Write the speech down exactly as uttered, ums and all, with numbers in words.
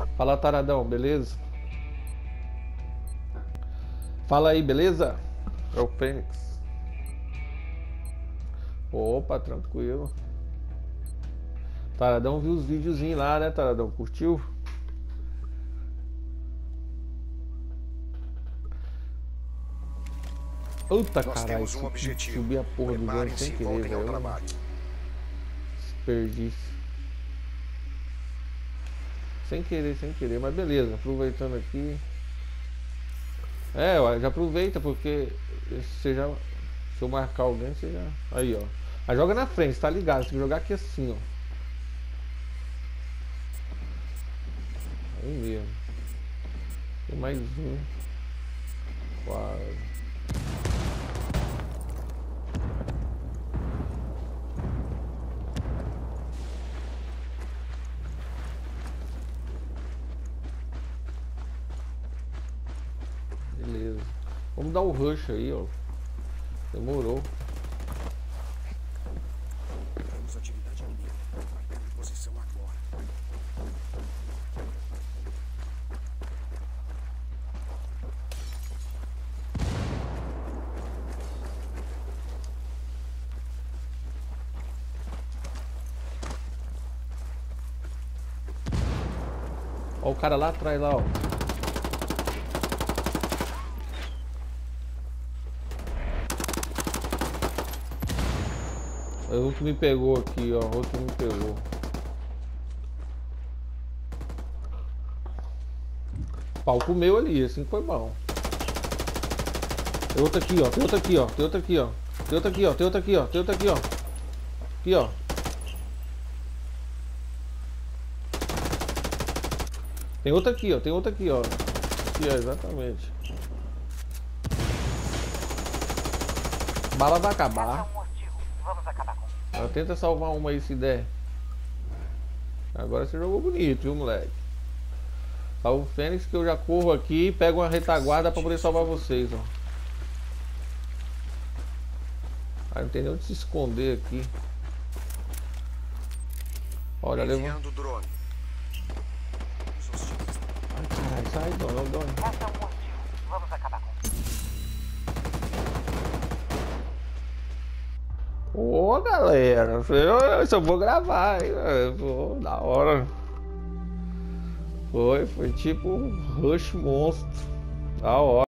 Fala, taradão, beleza? Fala aí, beleza? É o Fênix. Opa, tranquilo. Taradão viu os videozinhos lá, né, Taradão? Curtiu? Puta caralho, um subi a porra do ganho sem querer, velho. Desperdício. Sem querer, sem querer, mas beleza, aproveitando aqui. É, ué, já aproveita, porque você já, se eu marcar alguém, você já. Aí, ó. Aí joga na frente, tá ligado? Você tem que jogar aqui assim, ó. Aí mesmo. Tem mais um. Quase. Beleza. Vamos dar o rush aí, ó. Demorou. Temos atividade inimiga. Marcando posição agora. Ó o cara lá atrás lá, ó. O outro me pegou aqui, ó. O outro me pegou. Pau comeu ali, assim foi bom. Tem outro aqui, ó. Tem outro aqui, ó. Tem outro aqui, ó. Tem outro aqui, ó. Tem outro aqui, ó. Tem outro aqui, ó. Aqui, ó. Tem outro aqui, ó. Tem outro aqui, ó. Aqui, ó, exatamente. Bala vai acabar. Ela tenta salvar uma aí se der. Agora você jogou bonito, viu, moleque? Salva o Fênix que eu já corro aqui e pego uma retaguarda pra poder salvar vocês, ó. Ah, não tem nem onde se esconder aqui. Olha, levou. Ai, caralho, sai, Dona, Dona. Vamos acabar com Ô, galera, eu só vou gravar, hein? Pô, da hora. Foi, foi tipo um rush monstro. Da hora.